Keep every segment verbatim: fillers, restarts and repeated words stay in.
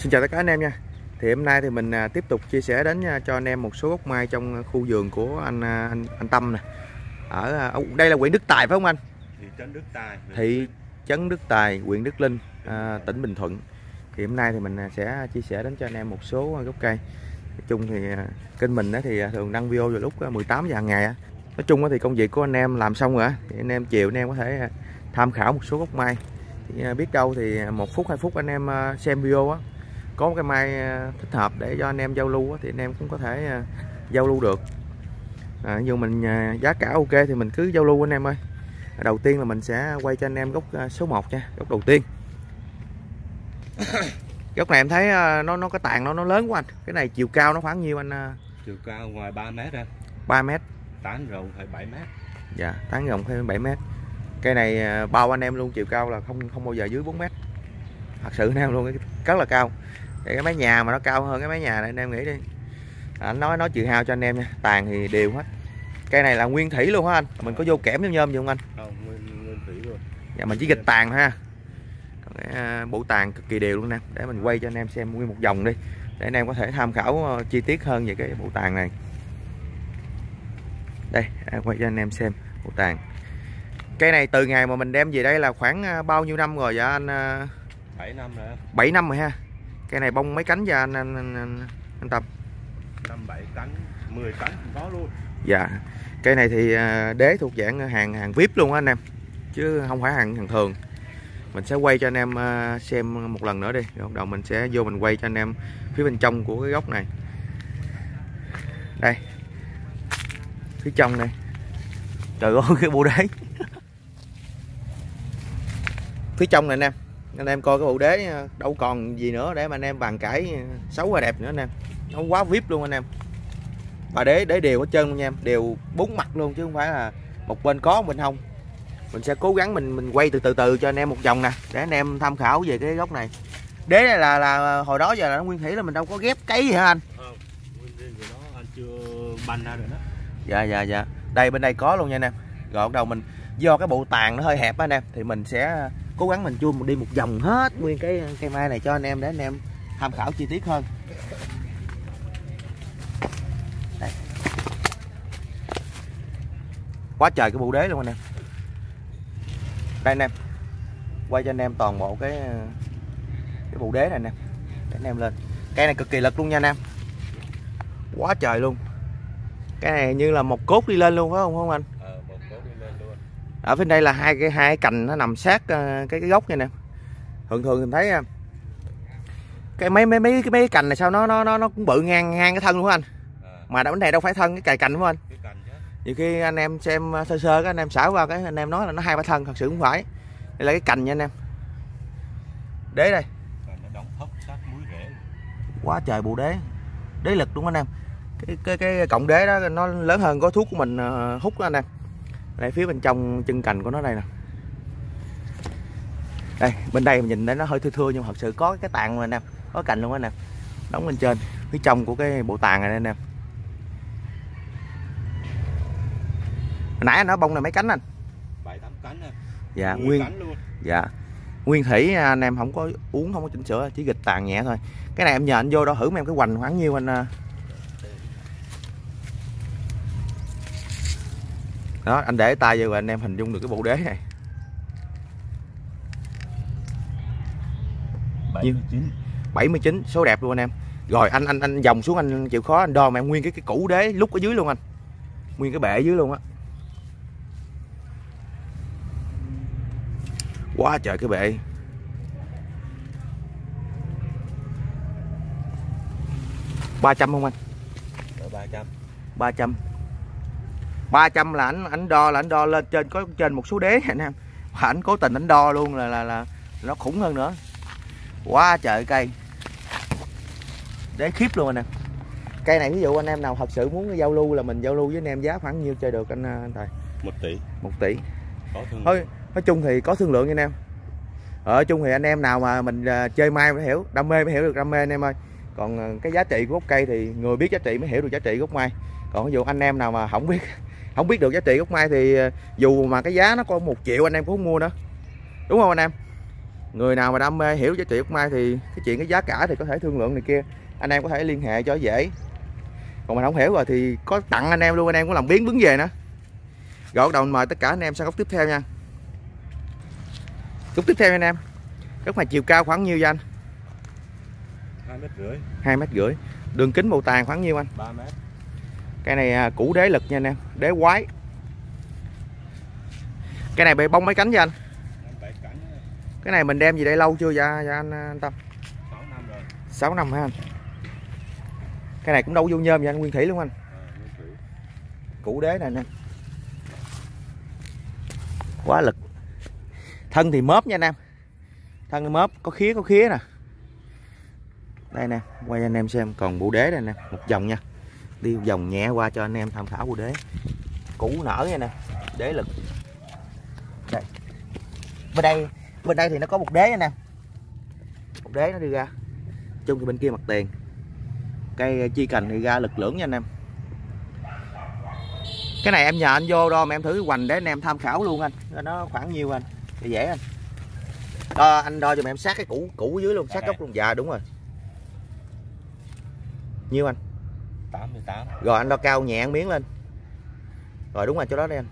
Xin chào tất cả anh em nha. Thì hôm nay thì mình à, tiếp tục chia sẻ đến à, cho anh em một số gốc mai trong khu vườn của anh à, anh, anh Tâm nè. Ở à, đây là huyện Đức Tài phải không anh? Thị trấn Đức Tài. Thị trấn Đức Tài, huyện Đức Linh, à, tỉnh Bình Thuận. Thì hôm nay thì mình sẽ chia sẻ đến cho anh em một số gốc cây. Nói chung thì à, kênh mình thì thường đăng video vào lúc mười tám giờ hàng ngày. Nói chung thì công việc của anh em làm xong rồi, thì anh em chiều anh em có thể tham khảo một số gốc mai. Thì biết đâu thì một phút hai phút anh em xem video á, có một cái mai thích hợp để cho anh em giao lưu á, thì anh em cũng có thể giao lưu được. À, dù mình giá cả ok thì mình cứ giao lưu anh em ơi. Đầu tiên là mình sẽ quay cho anh em gốc số một nha, gốc đầu tiên. Gốc này em thấy nó nó cái tàn nó nó lớn quá anh. Cái này chiều cao nó khoảng nhiêu anh? Chiều cao ngoài ba mét em. ba mét. Tán rộng phải bảy mét. Dạ, tán rộng phải bảy mét. Cây này bao anh em luôn, chiều cao là không không bao giờ dưới bốn mét. Thật sự anh em luôn, rất là cao. Để cái mái nhà mà nó cao hơn cái mái nhà này anh em nghĩ đi. À, anh nói nói chiều hao cho anh em nha, tàn thì đều hết. Cây này là nguyên thủy luôn hả anh? Mình có vô kẽm nhôm nhôm gì không anh? Không, nguyên, nguyên thủy luôn. Dạ mình chỉ gịch tàn ha. Còn cái bộ tàn cực kỳ đều luôn nè, để mình quay cho anh em xem nguyên một vòng đi, để anh em có thể tham khảo chi tiết hơn về cái bộ tàn này. Đây, quay cho anh em xem bộ tàn. Cây này từ ngày mà mình đem về đây là khoảng bao nhiêu năm rồi vậy anh? bảy năm rồi. bảy năm rồi ha. Cây này bông mấy cánh vậy anh anh, anh, anh, anh Tâm? năm bảy cánh, mười cánh cũng có luôn. Dạ. Cây này thì đế thuộc dạng hàng hàng vi ai pi luôn á anh em, chứ không phải hàng hàng thường. Mình sẽ quay cho anh em xem một lần nữa đi. Rồi đầu mình sẽ vô mình quay cho anh em phía bên trong của cái gốc này. Đây. Phía trong đây. Trời ơi cái bộ đế. Phía trong này anh em, anh em coi cái bộ đế đâu còn gì nữa để mà anh em bàn cãi xấu và đẹp nữa anh em. Nó quá vi ai pi luôn anh em. Và đế đế đều hết trơn luôn nha em, đều bốn mặt luôn chứ không phải là một bên có một bên không. Mình sẽ cố gắng mình mình quay từ từ từ cho anh em một vòng nè, để anh em tham khảo về cái gốc này. Đế này là là hồi đó giờ là nó nguyên thủy, là mình đâu có ghép cấy gì hả anh? Không, nguyên riêng của nó anh chưa banh ra được đó. Dạ dạ dạ. Đây bên đây có luôn nha anh em. Rồi bắt đầu mình do cái bộ tàn nó hơi hẹp á anh em, thì mình sẽ cố gắng mình chua đi một vòng hết nguyên cái cây mai này cho anh em, để anh em tham khảo chi tiết hơn. Đây. Quá trời cái bộ đế luôn anh em. Đây anh em, quay cho anh em toàn bộ cái cái bộ đế này anh em, để anh em lên. Cây này cực kỳ lực luôn nha anh em, quá trời luôn. Cái này như là một cốt đi lên luôn phải không không anh? Ờ, một cốt đi lên luôn. Ở bên đây là hai cái hai cái cành nó nằm sát cái cái gốc nha nè. Thường thường mình thấy cái mấy mấy mấy cái mấy cái cành này sao nó nó nó nó cũng bự ngang ngang cái thân luôn anh. À. Mà vấn đề đâu phải thân cái cành cành đúng không anh? Cái cành chứ. Nhiều khi anh em xem sơ sơ cái anh em xảo qua cái anh em nói là nó hai ba thân, thật sự không phải. Đây là cái cành nha anh em. Đế đây. Nó đóng thốc sát múi rễ. Quá trời bộ đế. Đế lực đúng anh em. Cái cái cái cọng đế đó nó lớn hơn gói thuốc của mình hút đó anh em. Đây phía bên trong chân cành của nó đây nè. Đây bên đây mình nhìn thấy nó hơi thưa thưa, nhưng mà thật sự có cái tàn luôn anh em, có cành luôn anh em, đóng lên trên phía trong của cái bộ tàn này anh em. Hồi nãy anh nói bông này mấy cánh anh? bảy tám cánh anh. Dạ nguyên cánh luôn. Dạ nguyên thủy anh em, không có uống, không có chỉnh sửa, chỉ gịch tàn nhẹ thôi. Cái này em nhờ anh vô đó thử em cái hoành khoảng nhiêu anh? Đó anh để tay vô rồi anh em hình dung được cái bộ đế này. bảy mươi chín số đẹp luôn anh em. Rồi anh anh anh vòng xuống, anh chịu khó anh đo mà em nguyên cái cái củ đế lúc ở dưới luôn anh, nguyên cái bệ ở dưới luôn á. Quá trời cái bệ. ba trăm không anh? ba trăm. ba trăm. ba trăm là anh anh đo là anh đo lên trên có trên một số đế anh em. Và anh cố tình anh đo luôn là là là nó khủng hơn nữa. Quá trời cây. Đế khiếp luôn anh em. Cây này ví dụ anh em nào thật sự muốn giao lưu là mình giao lưu với anh em giá khoảng nhiêu chơi được anh anh Tài? một tỷ. một tỷ. Có thương Thôi nói chung thì có thương lượng anh em. Ở chung thì anh em nào mà mình uh, chơi mai mới hiểu, đam mê mới hiểu được đam mê anh em ơi. Còn uh, cái giá trị của gốc cây thì người biết giá trị mới hiểu được giá trị gốc mai. Còn ví dụ anh em nào mà không biết không biết được giá trị gốc mai thì uh, dù mà cái giá nó có một triệu anh em cũng không mua nữa, đúng không anh em? Người nào mà đam mê hiểu giá trị ốc mai thì cái chuyện cái giá cả thì có thể thương lượng này kia, anh em có thể liên hệ cho dễ. Còn mình không hiểu rồi thì có tặng anh em luôn, anh em có làm biến bứng về nữa. Rồi bắt đầu mời tất cả anh em sang góc tiếp theo nha. Góc tiếp theo nha anh em. Góc này chiều cao khoảng nhiêu vậy anh? hai mét rưỡi. hai mét rưỡi. Đường kính bầu tàn khoảng nhiêu anh? ba mét. Cái này củ đế lực nha anh em, đế quái. Cái này bị bông mấy cánh vậy anh? bảy cánh. Cái này mình đem gì đây lâu chưa dạ, dạ anh, anh Tâm? sáu năm rồi. sáu năm hả anh? Cái này cũng đâu vô nhôm vậy anh, nguyên thủy luôn anh. À, Củ đế này nè. Quá lực. Thân thì mớp nha anh em. Thân thì mớp, có khía có khía nè. Đây nè, quay cho anh em xem, còn bộ đế đây nè, một vòng nha. Đi một vòng nhẹ qua cho anh em tham khảo bộ đế. Củ nở nha nè, đế lực. Đây. Bên đây, bên đây thì nó có một đế nha nè. Một đế nó đi ra. Chung thì bên kia mặt tiền. Cây chi cành thì ra lực lưỡng nha anh em. Cái này em nhờ anh vô đo mà em thử cái hoành để anh em tham khảo luôn anh. Nó khoảng nhiêu anh? Để dễ anh. Đo, anh đo cho em sát cái củ củ dưới luôn, sát gốc luôn. Dạ đúng rồi. Nhiêu anh? tám mươi tám. Rồi anh đo cao nhẹ miếng lên. Rồi đúng rồi, chỗ đó đây anh.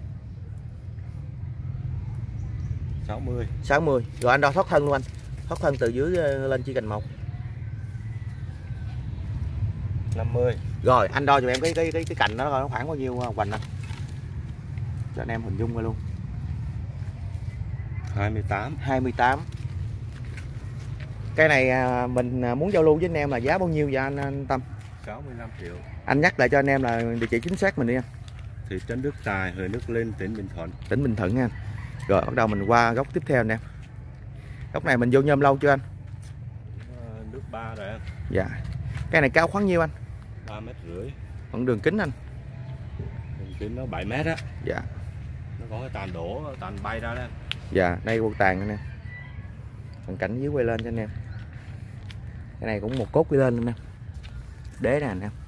sáu mươi. sáu mươi. Rồi anh đo thoát thân luôn anh. Thoát thân từ dưới lên chi cành một. năm mươi. Rồi anh đo cho em cái cái cái cái cành đó coi nó khoảng bao nhiêu hoành anh. Cho anh em hình dung ra luôn. hai mươi tám. hai mươi tám. Cái này mình muốn giao lưu với anh em là giá bao nhiêu vậy anh, anh Tâm? sáu mươi lăm triệu. Anh nhắc lại cho anh em là địa chỉ chính xác mình đi anh. Thị trấn Đức Tài, huyện Đức Linh, tỉnh Bình Thuận. Tỉnh Bình Thuận nha anh. Rồi bắt đầu mình qua góc tiếp theo anh em. Góc này mình vô nhôm lâu chưa anh? Nước ba rồi anh. Dạ. Cái này cao khoảng nhiêu anh? ba mét rưỡi. Còn đường kính anh? Đường kính nó bảy mét á. Dạ. Nó có cái tàn đổ, tàn bay ra đây. Dạ, đây bộ tàn anh em. Còn cảnh dưới quay lên cho anh em. Cái này cũng một cốt quay lên anh em. Đế nè anh em.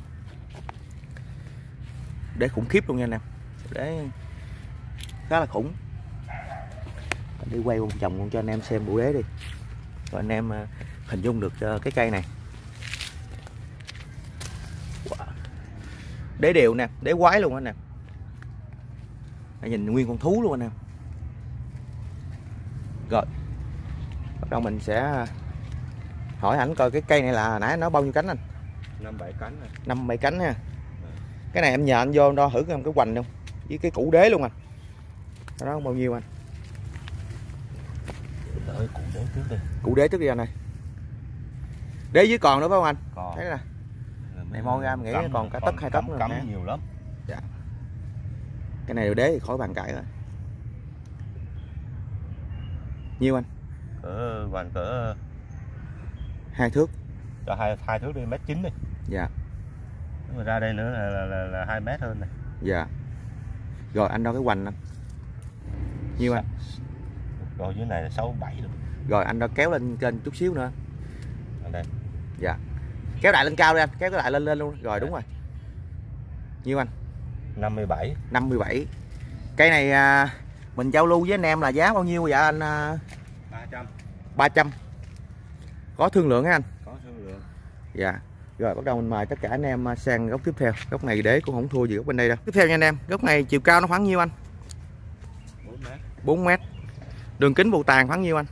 Đế khủng khiếp luôn nha anh em. Đế khá là khủng. Đi quay một vòng luôn cho anh em xem bộ đế đi. Rồi anh em hình dung được cái cây này. Wow. Đế đều nè, đế quái luôn anh nè. Nhìn nguyên con thú luôn anh em. Rồi bắt đầu mình sẽ hỏi ảnh coi cái cây này là nãy nó bao nhiêu cánh anh? năm bảy cánh này. năm bảy cánh ha. Cái này em nhờ anh vô đo thử cái cái hoành không? Với cái củ đế luôn anh. Đó bao nhiêu anh? Đợi củ đế trước đi. Củ đế trước đi anh ơi. Đế dưới còn nữa phải không anh? Còn. Thấy nè. Này moi ra em nghĩ cắm, còn cả tấc hai tấc nữa cắm nè. nhiều lắm. Dạ. Cái này đế thì khỏi bàn cãi rồi. Nhiêu anh? Cỡ hoành cỡ Hai thước. cho hai hai thước đi, mét chín đi. Dạ. Rồi ra đây nữa là là, là, là hai mét hơn này. Dạ. Rồi anh đo cái hoành anh. Nhiêu anh? Rồi dưới này là sáu bảy luôn. Rồi anh đo kéo lên trên chút xíu nữa. Ở đây. Dạ. Kéo đại lên cao đi anh, kéo cái đại lên lên luôn. Rồi đúng rồi. Nhiêu anh? năm mươi bảy. năm mươi bảy. Cây này à, mình giao lưu với anh em là giá bao nhiêu vậy anh? À... ba trăm. ba trăm. Có thương lượng hả anh? Có thương lượng. Dạ. Rồi bắt đầu mình mời tất cả anh em sang góc tiếp theo. Góc này đế cũng không thua gì góc bên đây đâu. Tiếp theo nha anh em, góc này chiều cao nó khoảng nhiêu anh? bốn mét. bốn mét. Đường kính bù tàn khoảng nhiêu anh?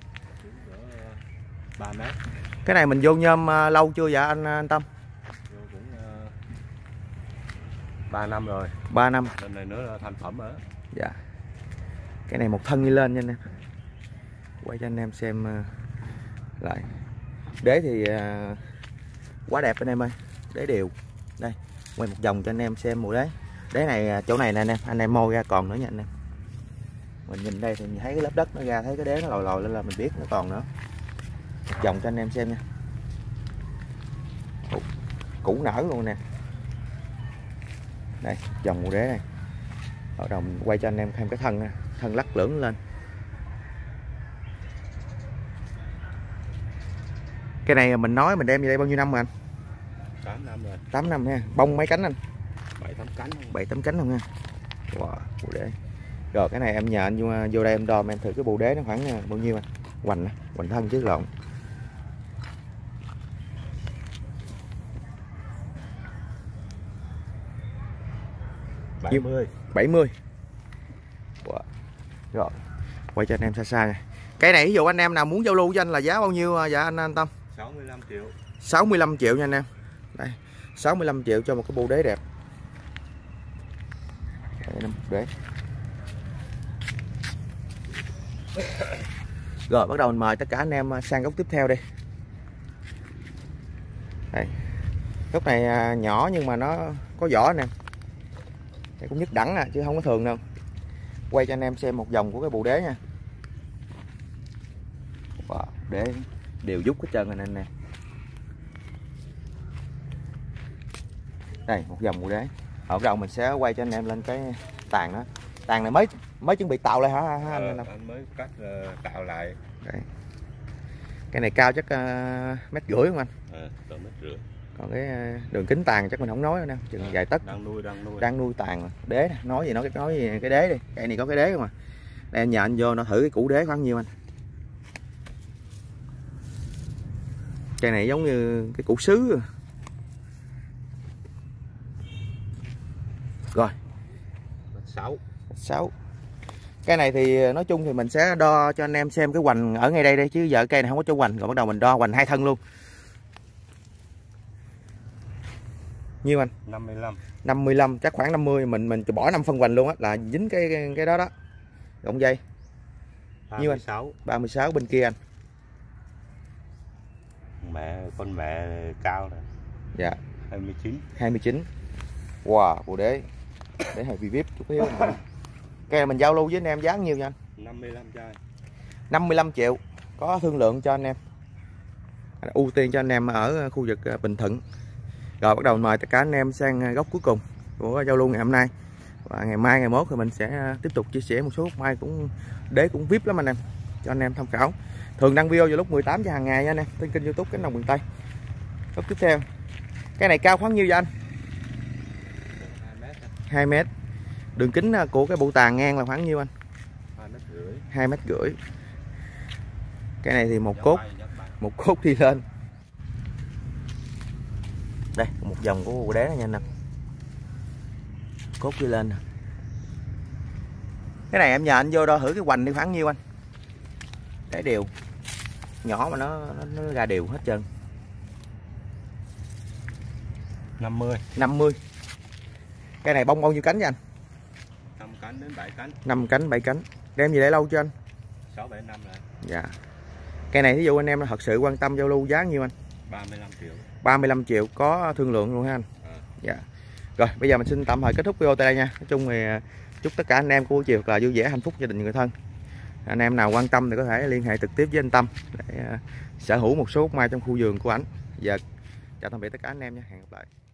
ba mét. Cái này mình vô nhôm lâu chưa vậy anh, anh Tâm? Vô cũng uh, ba năm rồi. ba năm. Lần này nữa là thành phẩm ở. Dạ. Cái này một thân đi lên nha anh em. Quay cho anh em xem uh, lại. Đế thì uh, quá đẹp anh em ơi. Đế đều. Đây, quay một vòng cho anh em xem mùa đế. Đế này chỗ này nè anh em, anh em môi ra còn nữa nha anh em. Mình nhìn đây thì mình thấy cái lớp đất nó ra, thấy cái đế nó lòi lòi lên là mình biết nó còn nữa. Một vòng cho anh em xem nha. Củ nở luôn nè. Đây, vòng mùa đế này. Bắt đầu mình quay cho anh em thêm cái thân nha. Thân lắc lưỡng lên. Cái này mình nói mình đem về đây bao nhiêu năm rồi anh? tám năm rồi. tám năm nha. Bông mấy cánh anh? bảy tám cánh. bảy tám cánh không nha. Wow, bộ đế. Rồi cái này em nhờ anh vô, vô đây em đo em thử cái bộ đế nó khoảng bao nhiêu anh? hoành á, hoành thân chứ lộn. bảy mươi. bảy mươi. Wow. Rồi quay cho anh em xa xa nha. Cây này ví dụ anh em nào muốn giao lưu với anh là giá bao nhiêu dạ anh Anh Tâm? sáu mươi lăm triệu. sáu mươi lăm triệu nha anh em. Đây, sáu mươi lăm triệu cho một cái bộ đế đẹp. Đây, đế. Rồi bắt đầu mình mời tất cả anh em sang góc tiếp theo đi. Đây. Góc này nhỏ nhưng mà nó có vỏ anh em. Đây cũng nhất đẳng à, chứ không có thường đâu. Quay cho anh em xem một vòng của cái bộ đế nha. Wow, đế đều dút hết trơn anh em nè. Đây một vòng bộ đế. Ở đầu mình sẽ quay cho anh em lên cái tàn đó. Tàn này mới mới chuẩn bị tạo lại hả, hả anh? Ờ, anh mới cắt uh, tạo lại. Đây. Cái này cao chắc uh, mét rưỡi không anh? Ờ, uh, mét rưỡi. Còn cái đường kính tàn chắc mình không nói nữa nè, chừng à, vài tấc. Đang nuôi, đang nuôi. Đang nuôi tàn mà. Đế nè, nói gì nói nói gì cái đế đi. Cây này có cái đế không à. Đây anh nhờ anh vô nó thử cái củ đế khoảng nhiêu anh. Cây này giống như cái củ sứ. Rồi. sáu. sáu. Cái này thì nói chung thì mình sẽ đo cho anh em xem cái hoành ở ngay đây đây chứ giờ cây này không có chỗ hoành, rồi bắt đầu mình đo hoành hai thân luôn. Nhiêu anh? năm mươi lăm. năm mươi lăm, chắc khoảng năm mươi, mình mình bỏ năm phân hoành luôn á là dính cái cái, cái đó đó. Gọng dây. Nhiêu anh? sáu. ba mươi sáu bên kia anh. Mẹ con mẹ cao rồi. Dạ. hai mươi chín. hai mươi chín. Wow, bộ đế. Để hơi vi vip chút xíu. Cái này mình giao lưu với anh em giá nhiêu nha anh? năm mươi lăm chai. năm mươi lăm triệu. Có thương lượng cho anh em. Ưu tiên cho anh em ở khu vực Bình Thuận. Rồi bắt đầu mời tất cả anh em sang góc cuối cùng của giao lưu ngày hôm nay. Và ngày mai ngày mốt thì mình sẽ tiếp tục chia sẻ một số mai cũng đế cũng vip lắm anh em, cho anh em tham khảo. Thường đăng video vào lúc mười tám giờ hàng ngày nha anh em trên kênh YouTube Cánh Đồng Miền Tây. Góc tiếp theo. Cái này cao khoảng nhiêu vậy anh? hai mét. Đường kính của cái bộ tàn ngang là khoảng nhiêu anh? hai mét rưỡi. hai mét rưỡi. Cái này thì một cốt một cốt đi lên. Đây một vòng của bộ đế này nha anh em. Cốt đi lên. Cái này em nhờ anh vô đo thử cái hoành đi khoảng nhiêu anh? Để đều. Nhỏ mà nó nó, nó ra đều hết trơn. năm mươi. năm mươi. Cái này bông bao nhiêu cánh nha anh? năm cánh đến bảy cánh. năm cánh bảy cánh. Đem gì để lâu cho anh? sáu bảy năm rồi. Dạ. Cây này ví dụ anh em thật sự quan tâm giao lưu giá nhiêu anh? ba mươi lăm triệu. ba mươi lăm triệu có thương lượng luôn ha anh. À. Dạ. Rồi bây giờ mình xin tạm thời kết thúc video tại đây nha. Nói chung thì chúc tất cả anh em của buổi chiều là vui vẻ hạnh phúc gia đình người thân. Anh em nào quan tâm thì có thể liên hệ trực tiếp với anh Tâm để sở hữu một số mai trong khu vườn của ảnh. Giờ chào tạm biệt tất cả anh em nha. Hẹn gặp lại.